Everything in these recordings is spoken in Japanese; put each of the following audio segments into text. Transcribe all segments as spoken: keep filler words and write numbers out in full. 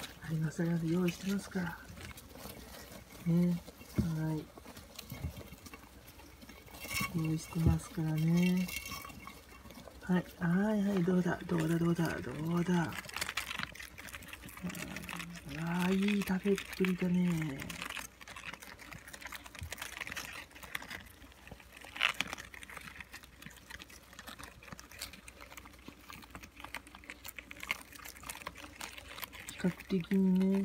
ありますので用意してますからね。はい、用意してますからね。はい、はいはい、どうだどうだどうだどうだ。ああ、いい食べっぷりだね。比較的にね、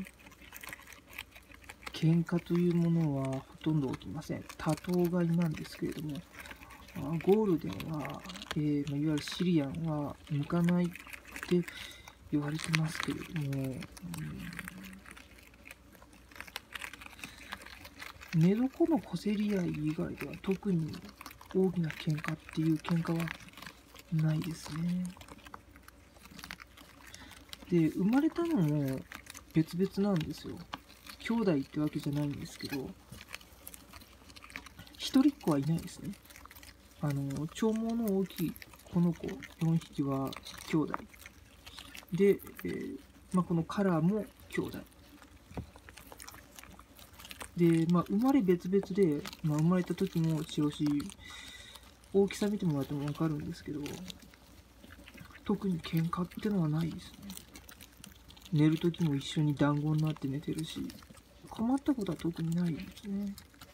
喧嘩というものはほとんど起きません。多頭飼いなんですけれども、あゴールデンは、えーまあ、いわゆるシリアンは向かないって言われてますけれども、うん、寝床の小競り合い以外では特に大きな喧嘩っていう喧嘩はないですね。で、生まれたのも別々なんですよ。兄弟ってわけじゃないんですけど、一人っ子はいないですね。あの、長毛の大きいこの子よんひきは兄弟。で、えーまあ、このカラーも兄弟。で、まあ、生まれ別々で、まあ、生まれた時も違うし、大きさ見てもらってもわかるんですけど、特に喧嘩ってのはないですね。寝る時も一緒に団子になって寝てるし、困ったことは特にないですね。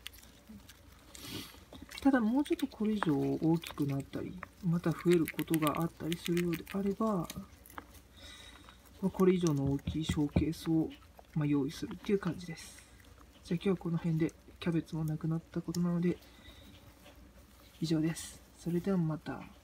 ただもうちょっとこれ以上大きくなったり、また増えることがあったりするようであれば、まあ、これ以上の大きいショーケースを、まあ、用意するっていう感じです。じゃあ今日はこの辺で、キャベツもなくなったことなので以上です。それではまた。